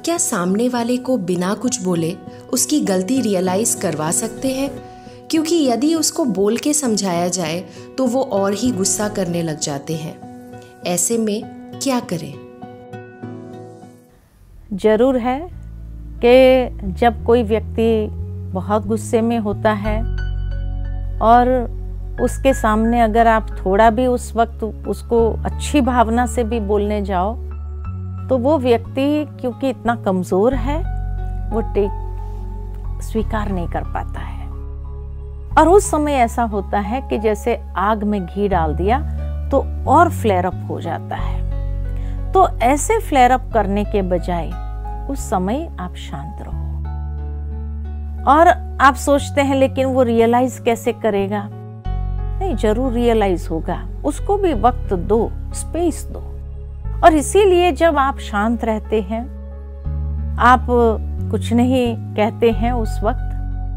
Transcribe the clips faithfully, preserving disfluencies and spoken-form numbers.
क्या सामने वाले को बिना कुछ बोले उसकी गलती रियलाइज करवा सकते हैं? क्योंकि यदि उसको बोल के समझाया जाए तो वो और ही गुस्सा करने लग जाते हैं। ऐसे में क्या करें? जरूर है कि जब कोई व्यक्ति बहुत गुस्से में होता है और उसके सामने अगर आप थोड़ा भी उस वक्त उसको अच्छी भावना से भी बोलने जाओ तो वो व्यक्ति क्योंकि इतना कमज़ोर है वो टेक स्वीकार नहीं कर पाता है। और उस समय ऐसा होता है कि जैसे आग में घी डाल दिया तो और फ्लेयर अप हो जाता है। तो ऐसे फ्लेयर अप करने के बजाय उस समय आप शांत रहो। और आप सोचते हैं लेकिन वो रियलाइज कैसे करेगा? नहीं, जरूर रियलाइज होगा। उसको भी वक्त दो, स्पेस दो। और इसीलिए जब आप शांत रहते हैं, आप कुछ नहीं कहते हैं उस वक्त,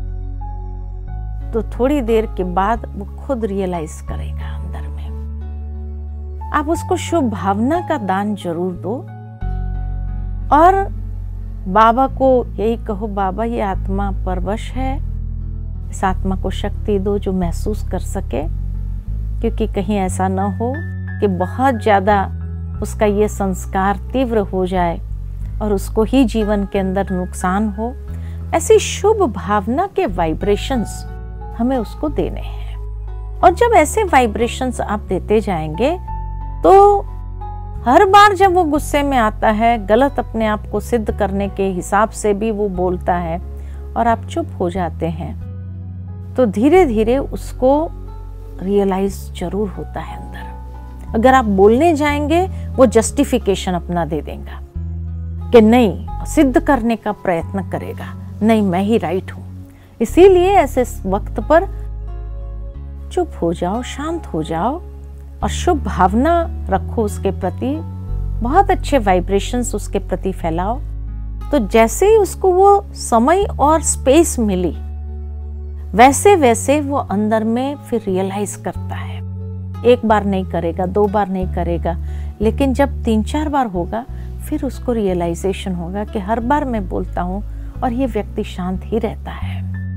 तो थोड़ी देर के बाद वो खुद रियलाइज करेगा अंदर में। आप उसको शुभ भावना का दान जरूर दो और बाबा को यही कहो, बाबा ये आत्मा परवश है, इस आत्मा को शक्ति दो जो महसूस कर सके, क्योंकि कहीं ऐसा ना हो कि बहुत ज़्यादा उसका ये संस्कार तीव्र हो जाए और उसको ही जीवन के अंदर नुकसान हो। ऐसी शुभ भावना के वाइब्रेशंस हमें उसको देने हैं। और जब ऐसे वाइब्रेशंस आप देते जाएंगे तो हर बार जब वो गुस्से में आता है, गलत अपने आप को सिद्ध करने के हिसाब से भी वो बोलता है और आप चुप हो जाते हैं, तो धीरे धीरे उसको रियलाइज जरूर होता है अंदर। अगर आप बोलने जाएंगे वो जस्टिफिकेशन अपना दे देगा कि नहीं, सिद्ध करने का प्रयत्न करेगा, नहीं मैं ही राइट हूं। इसीलिए ऐसे वक्त पर चुप हो जाओ, शांत हो जाओ और शुभ भावना रखो उसके प्रति, बहुत अच्छे वाइब्रेशंस उसके प्रति फैलाओ। तो जैसे ही उसको वो समय और स्पेस मिली, वैसे वैसे वो अंदर में फिर रियलाइज करता है। एक बार नहीं करेगा, दो बार नहीं करेगा, लेकिन जब तीन चार बार होगा फिर उसको रियलाइजेशन होगा कि हर बार मैं बोलता हूं और ये व्यक्ति शांत ही रहता है।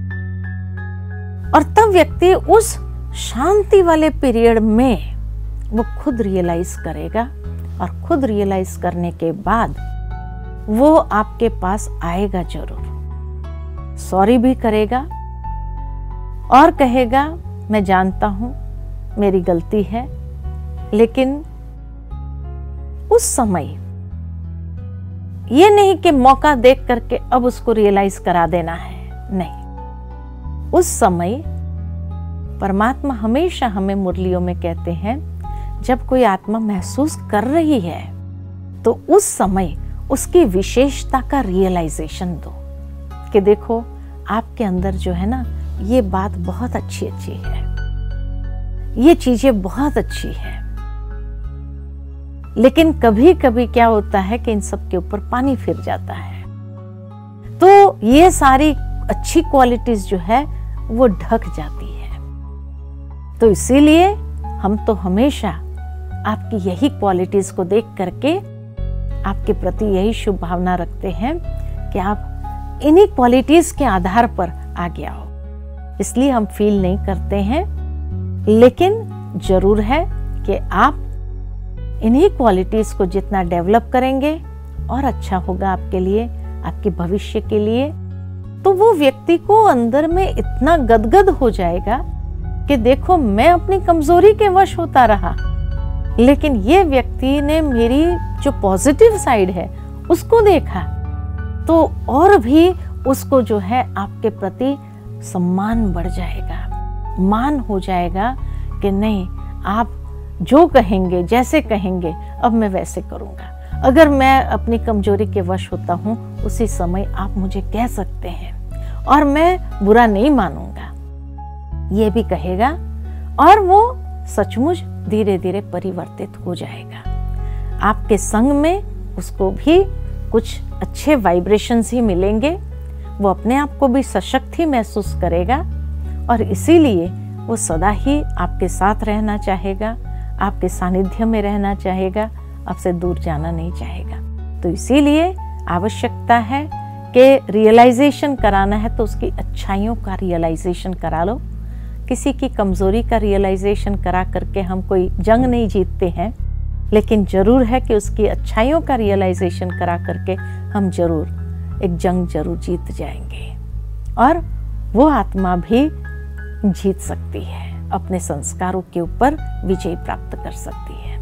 और तब व्यक्ति उस शांति वाले पीरियड में वो खुद रियलाइज करेगा और खुद रियलाइज करने के बाद वो आपके पास आएगा जरूर, सॉरी भी करेगा और कहेगा मैं जानता हूं मेरी गलती है, लेकिन उस समय ये नहीं कि मौका देख करके अब उसको रियलाइज करा देना है। नहीं, उस समय परमात्मा हमेशा हमें मुरलियों में कहते हैं जब कोई आत्मा महसूस कर रही है तो उस समय उसकी विशेषता का रियलाइजेशन दो कि देखो आपके अंदर जो है ना, ये बात बहुत अच्छी अच्छी है, ये चीजें बहुत अच्छी है, लेकिन कभी कभी क्या होता है कि इन सब के ऊपर पानी फिर जाता है, तो ये सारी अच्छी क्वालिटीज जो है वो ढक जाती है। तो इसीलिए हम तो हमेशा आपकी यही क्वालिटीज को देख करके आपके प्रति यही शुभ भावना रखते हैं कि आप इन्हीं क्वालिटीज के आधार पर आगे आओ। इसलिए हम फील नहीं करते हैं, लेकिन जरूर है कि आप इन्हीं क्वालिटीज को जितना डेवलप करेंगे और अच्छा होगा आपके लिए, आपके भविष्य के लिए। तो वो व्यक्ति को अंदर में इतना गदगद हो जाएगा कि देखो मैं अपनी कमजोरी के वश होता रहा, लेकिन ये व्यक्ति ने मेरी जो पॉजिटिव साइड है उसको देखा, तो और भी उसको जो है आपके प्रति सम्मान बढ़ जाएगा, मान हो जाएगा कि नहीं, आप जो कहेंगे, जैसे कहेंगे अब मैं वैसे करूंगा। अगर मैं अपनी कमजोरी के वश होता हूं उसी समय आप मुझे कह सकते हैं और मैं बुरा नहीं मानूंगा, ये भी कहेगा और वो सचमुच धीरे धीरे परिवर्तित हो जाएगा। आपके संग में उसको भी कुछ अच्छे वाइब्रेशंस ही मिलेंगे, वो अपने आप को भी सशक्त ही महसूस करेगा और इसीलिए वो सदा ही आपके साथ रहना चाहेगा, आपके सानिध्य में रहना चाहेगा, आपसे दूर जाना नहीं चाहेगा। तो इसीलिए आवश्यकता है कि रियलाइजेशन कराना है तो उसकी अच्छाइयों का रियलाइजेशन करा लो। किसी की कमजोरी का रियलाइजेशन करा करके हम कोई जंग नहीं जीतते हैं, लेकिन जरूर है कि उसकी अच्छाइयों का रियलाइजेशन करा करके हम जरूर एक जंग जरूर जीत जाएंगे और वो आत्मा भी जीत सकती है, अपने संस्कारों के ऊपर विजय प्राप्त कर सकती है।